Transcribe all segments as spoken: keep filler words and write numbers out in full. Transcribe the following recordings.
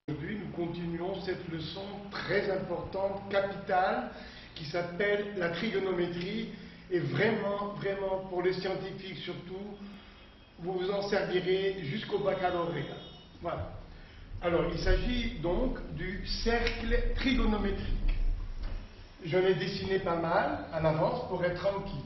Aujourd'hui, nous continuons cette leçon très importante, capitale, qui s'appelle la trigonométrie, et vraiment, vraiment, pour les scientifiques surtout, vous vous en servirez jusqu'au baccalauréat. Voilà. Alors, il s'agit donc du cercle trigonométrique. Je l'ai dessiné pas mal à l'avance pour être tranquille.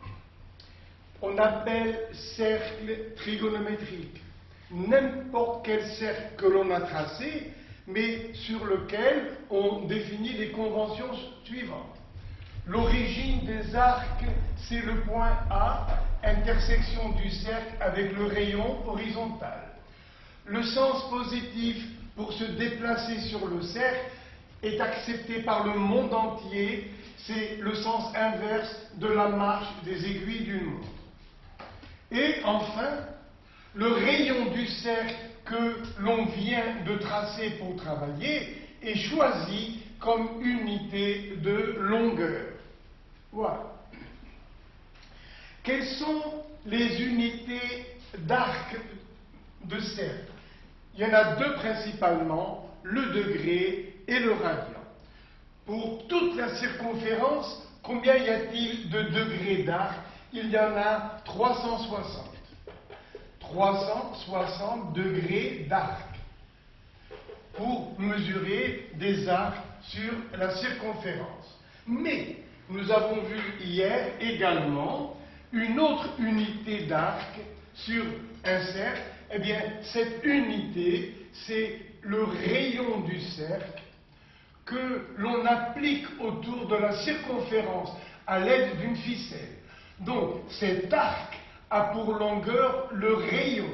On appelle cercle trigonométrique n'importe quel cercle que l'on a tracé, mais sur lequel on définit les conventions suivantes. L'origine des arcs, c'est le point A, intersection du cercle avec le rayon horizontal. Le sens positif pour se déplacer sur le cercle est accepté par le monde entier, c'est le sens inverse de la marche des aiguilles d'une montre. Et enfin, le rayon du cercle que l'on vient de tracer pour travailler est choisi comme unité de longueur. Voilà. Quelles sont les unités d'arc de cercle? Il y en a deux principalement, le degré et le radian. Pour toute la circonférence, combien y a-t-il de degrés d'arc? Il y en a trois cent soixante. trois cent soixante degrés d'arc pour mesurer des arcs sur la circonférence. Mais nous avons vu hier également une autre unité d'arc sur un cercle. Eh bien, cette unité, c'est le rayon du cercle que l'on applique autour de la circonférence à l'aide d'une ficelle. Donc, cet arc a pour longueur le rayon.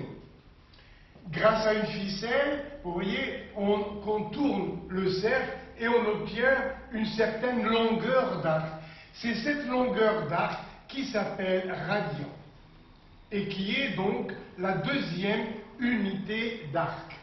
Grâce à une ficelle, vous voyez, on contourne le cercle et on obtient une certaine longueur d'arc. C'est cette longueur d'arc qui s'appelle radian et qui est donc la deuxième unité d'arc.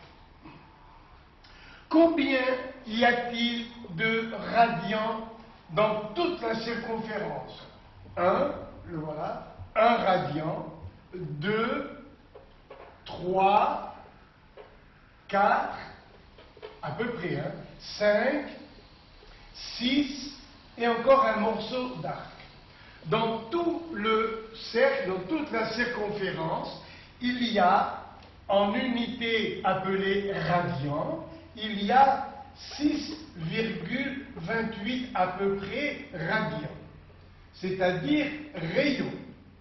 Combien y a-t-il de radians dans toute la circonférence? Un, le voilà, un radian, deux, trois, quatre, à peu près, hein, cinq, six, et encore un morceau d'arc. Dans tout le cercle, dans toute la circonférence, il y a, en unité appelée radian, il y a six virgule vingt-huit à peu près radians, c'est-à-dire rayons,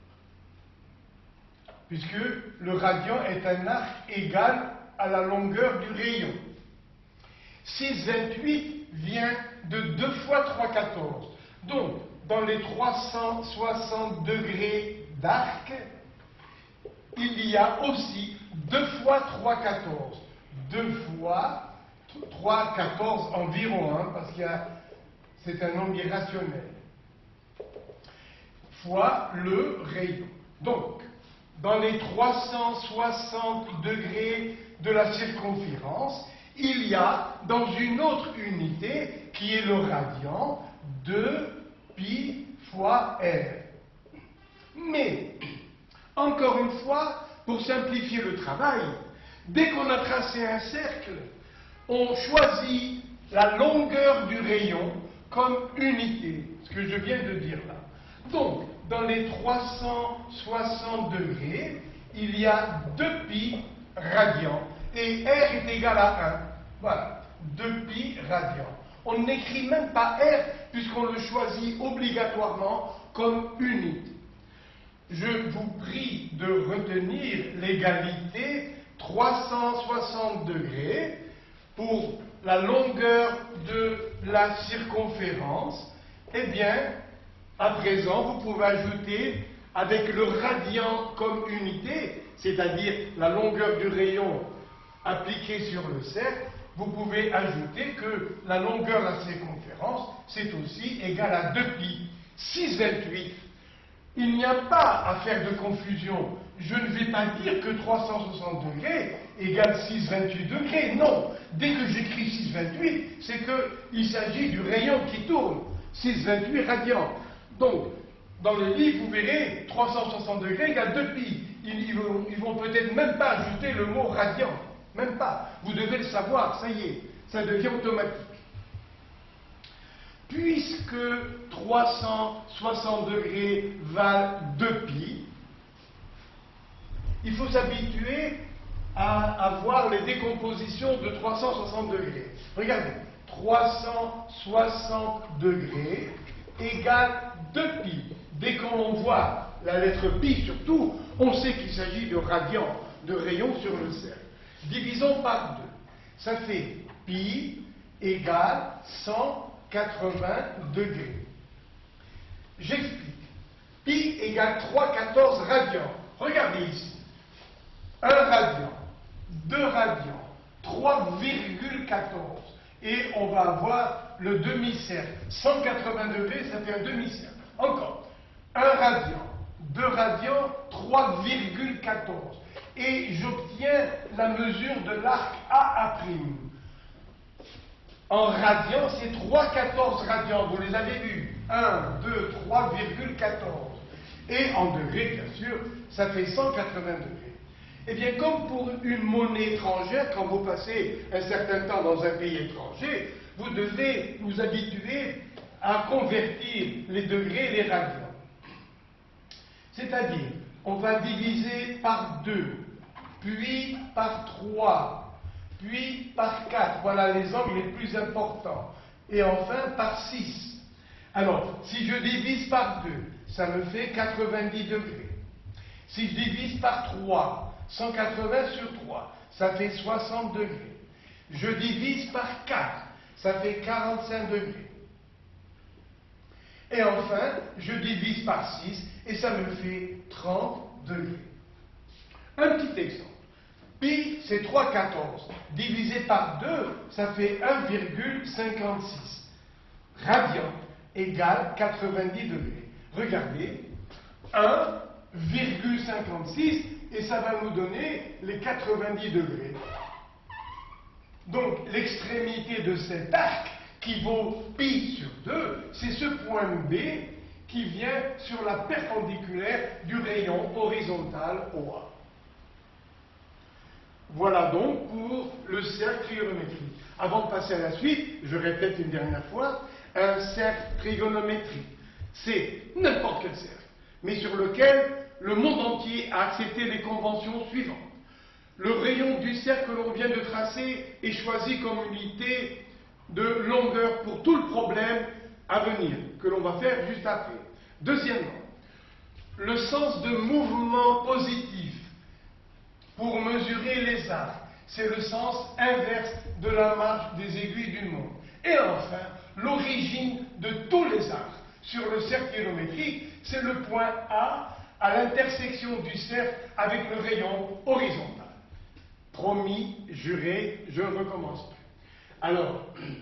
puisque le radian est un arc égal à la longueur du rayon. six virgule vingt-huit vient de deux fois trois virgule quatorze. Donc, dans les trois cent soixante degrés d'arc, il y a aussi deux fois trois virgule quatorze. deux fois trois virgule quatorze environ, hein, parce que c'est un nombre irrationnel, fois le rayon. Donc, dans les trois cent soixante degrés de la circonférence, il y a, dans une autre unité, qui est le radian, deux pi fois r. Mais, encore une fois, pour simplifier le travail, dès qu'on a tracé un cercle, on choisit la longueur du rayon comme unité, ce que je viens de dire là. Donc, dans les trois cent soixante degrés, il y a deux pi radians, et r est égal à un. Voilà, deux pi radians. On n'écrit même pas r, puisqu'on le choisit obligatoirement comme unité. Je vous prie de retenir l'égalité trois cent soixante degrés pour la longueur de la circonférence. Eh bien, à présent, vous pouvez ajouter, avec le radian comme unité, c'est-à-dire la longueur du rayon appliquée sur le cercle, vous pouvez ajouter que la longueur de la circonférence, c'est aussi égal à deux pi, six virgule vingt-huit. Il n'y a pas à faire de confusion. Je ne vais pas dire que trois cent soixante degrés égale six virgule vingt-huit degrés. Non, dès que j'écris six virgule vingt-huit, c'est qu'il s'agit du rayon qui tourne, six virgule vingt-huit radians. Donc, dans le livre, vous verrez, trois cent soixante degrés égale deux pi. Ils ne vont, ils vont peut-être même pas ajouter le mot radian. Même pas. Vous devez le savoir, ça y est, ça devient automatique. Puisque trois cent soixante degrés valent deux pi, il faut s'habituer à avoir les décompositions de trois cent soixante degrés. Regardez, trois cent soixante degrés égale deux pi. Dès qu'on voit la lettre pi surtout, on sait qu'il s'agit de radians, de rayons sur le cercle. Divisons par deux. Ça fait pi égale cent quatre-vingts degrés. J'explique. Pi égale trois virgule quatorze radians. Regardez ici. un radian, deux radians, trois virgule quatorze. Et on va avoir le demi-cercle. cent quatre-vingts degrés, ça fait un demi-cercle. Encore. un radian, deux radians, trois virgule quatorze. Et j'obtiens la mesure de l'arc A'. En radians, c'est trois virgule quatorze radians. Vous les avez vus. un, deux, trois virgule quatorze. Et en degrés, bien sûr, ça fait cent quatre-vingts degrés. Eh bien, comme pour une monnaie étrangère, quand vous passez un certain temps dans un pays étranger, vous devez vous habituer à convertir les degrés et les radians. C'est-à-dire, on va diviser par deux, puis par trois, puis par quatre. Voilà les angles les plus importants. Et enfin par six. Alors, si je divise par deux, ça me fait quatre-vingt-dix degrés. Si je divise par trois, cent quatre-vingts sur trois, ça fait soixante degrés. Je divise par quatre, ça fait quarante-cinq degrés. Et enfin, je divise par six et ça me fait trente degrés. Un petit exemple. Pi, c'est trois virgule quatorze. Divisé par deux, ça fait un virgule cinquante-six. Radian égale quatre-vingt-dix degrés. Regardez, un virgule cinquante-six et ça va nous donner les quatre-vingt-dix degrés. Donc, l'extrémité de cet arc qui vaut pi sur deux, c'est ce point B qui vient sur la perpendiculaire du rayon horizontal O A. Voilà donc pour le cercle trigonométrique. Avant de passer à la suite, je répète une dernière fois, un cercle trigonométrique, c'est n'importe quel cercle, mais sur lequel le monde entier a accepté les conventions suivantes. Le rayon du cercle que l'on vient de tracer est choisi comme unité de longueur pour tout le problème à venir, que l'on va faire juste après. Deuxièmement, le sens de mouvement positif pour mesurer les arcs, c'est le sens inverse de la marche des aiguilles d'une montre. Et enfin, l'origine de tous les arcs sur le cercle trigonométrique, c'est le point A à l'intersection du cercle avec le rayon horizontal. Promis, juré, je ne recommence plus. Alors,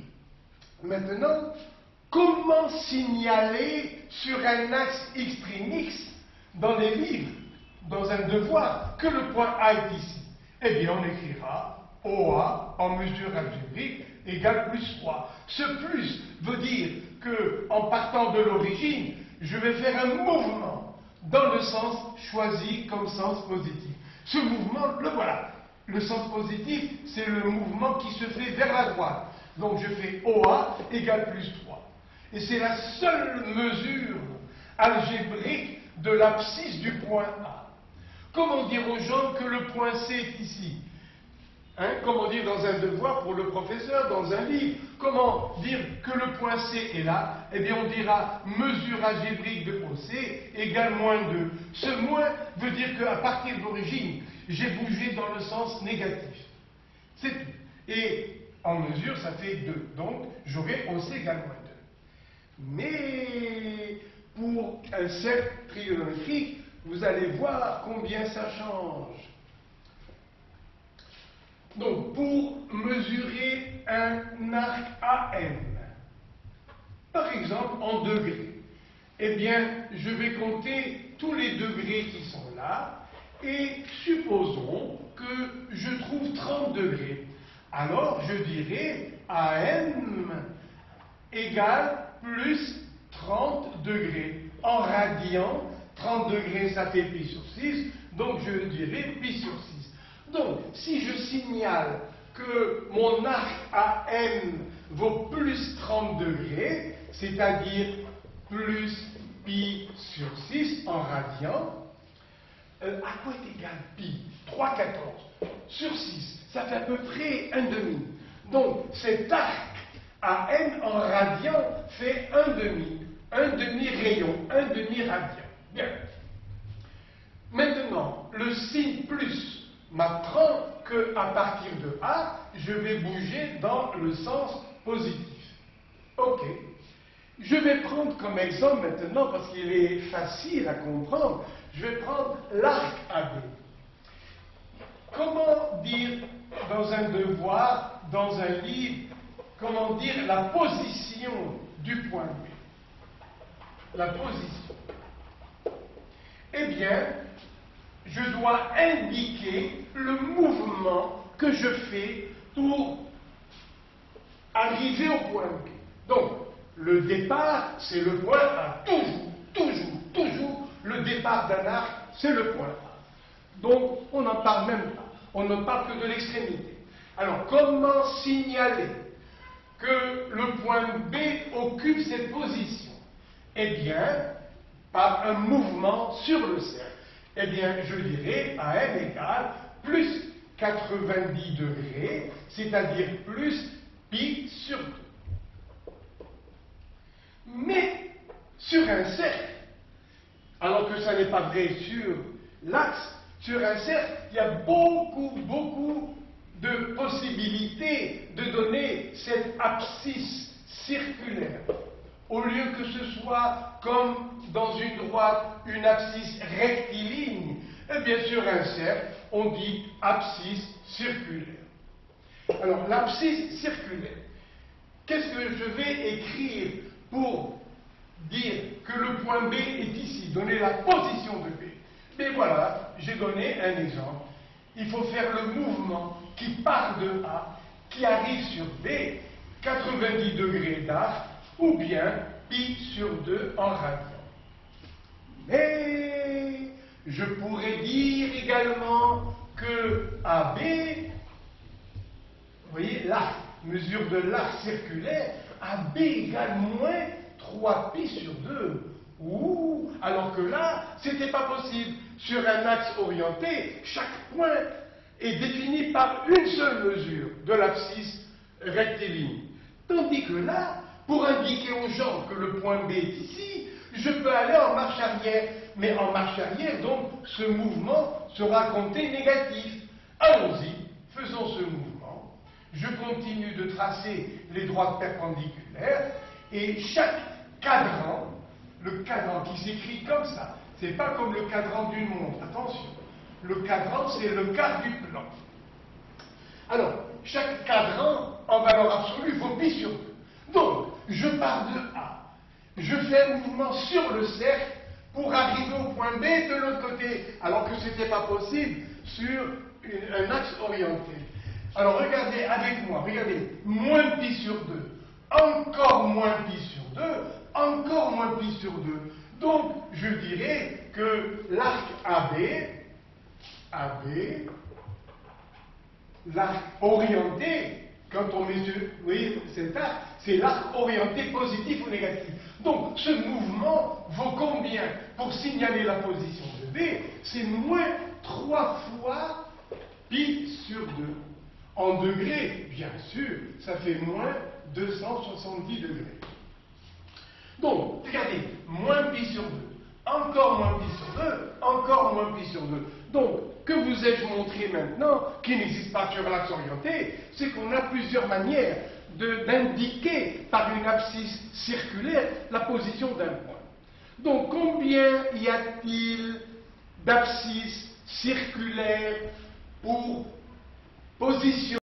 maintenant, comment signaler sur un axe X' X dans les livres, dans un devoir, que le point A est ici? Eh bien, on écrira O A en mesure algébrique égale plus trois. Ce plus veut dire que, en partant de l'origine, je vais faire un mouvement dans le sens choisi comme sens positif. Ce mouvement, le voilà. Le sens positif, c'est le mouvement qui se fait vers la droite. Donc je fais O A égale plus trois. Et c'est la seule mesure algébrique de l'abscisse du point A. Comment dire aux gens que le point C est ici? Hein, comment dire dans un devoir pour le professeur, dans un livre? Comment dire que le point C est là? Eh bien, on dira mesure algébrique de O C égale moins deux. Ce moins veut dire qu'à partir de l'origine, j'ai bougé dans le sens négatif. C'est tout. Et en mesure, ça fait deux. Donc, j'aurai O C égale moins deux. Mais pour un cercle trigonométrique, vous allez voir combien ça change. Donc, pour mesurer un arc A M, par exemple en degrés, eh bien, je vais compter tous les degrés qui sont là, et supposons que je trouve trente degrés. Alors, je dirai A M égale plus trente degrés. En radian, trente degrés, ça fait pi sur six, donc je dirai pi sur six. Donc, si je signale que mon arc A M vaut plus trente degrés, c'est-à-dire plus pi sur six en radian, euh, à quoi est égal pi? trois virgule quatorze sur six, ça fait à peu près un demi. Donc, cet arc A M en radian fait un demi, un demi-rayon, un demi-radian. Bien. Maintenant, le signe plus m'apprend qu'à partir de A, je vais bouger dans le sens positif. Ok. Je vais prendre comme exemple maintenant, parce qu'il est facile à comprendre, je vais prendre l'arc A B. Comment dire dans un devoir, dans un livre, comment dire la position du point B? La position. Eh bien, je dois indiquer le mouvement que je fais pour arriver au point B. Donc, le départ, c'est le point A. Toujours, toujours, toujours, le départ d'un arc, c'est le point A. Donc, on n'en parle même pas. On ne parle que de l'extrémité. Alors, comment signaler que le point B occupe cette position? Eh bien, par un mouvement sur le cercle. Eh bien, je dirais A M égale plus quatre-vingt-dix degrés, c'est-à-dire plus pi sur deux. Mais, sur un cercle, alors que ça n'est pas vrai sur l'axe, sur un cercle, il y a beaucoup, beaucoup de possibilités de donner cette abscisse circulaire. Au lieu que ce soit comme dans une droite, une abscisse rectiligne, eh bien sur un cercle, on dit abscisse circulaire. Alors, l'abscisse circulaire, qu'est-ce que je vais écrire pour dire que le point B est ici, donner la position de B? Mais voilà, j'ai donné un exemple. Il faut faire le mouvement qui part de A, qui arrive sur B, quatre-vingt-dix degrés d'arc, ou bien pi sur deux en radian. Mais je pourrais dire également que A B, vous voyez, l'arc, mesure de l'arc circulaire, A B égale moins trois pi sur deux. Ouh, alors que là, c'était pas possible. Sur un axe orienté, chaque point est défini par une seule mesure de l'abscisse rectiligne. Tandis que là, pour indiquer aux gens que le point B est ici, je peux aller en marche arrière. Mais en marche arrière, donc, ce mouvement sera compté négatif. Allons-y, faisons ce mouvement. Je continue de tracer les droites perpendiculaires et chaque cadran, le cadran qui s'écrit comme ça, c'est pas comme le cadran d'une montre, attention. Le cadran, c'est le quart du plan. Alors, chaque cadran, en valeur absolue, vaut pi sur deux. Donc, je pars de A. Je fais un mouvement sur le cercle pour arriver au point B de l'autre côté, alors que ce n'était pas possible sur une, un axe orienté. Alors, regardez avec moi, regardez, moins pi sur deux, encore moins pi sur deux, encore moins pi sur deux. Donc, je dirais que l'arc A B, A B, l'arc orienté, quand on mesure, vous voyez, cet arc, c'est l'arc orienté positif ou négatif. Donc, ce mouvement vaut combien pour signaler la position de B? C'est moins trois fois pi sur deux. En degrés, bien sûr, ça fait moins deux cent soixante-dix degrés. Donc, regardez, moins pi sur deux, encore moins pi sur deux, encore moins pi sur deux. Donc, que vous ai-je montré maintenant, qui n'existe pas sur l'axe orienté, c'est qu'on a plusieurs manières d'indiquer par une abscisse circulaire la position d'un point. Donc, combien y a-t-il d'abscisses circulaires pour positionner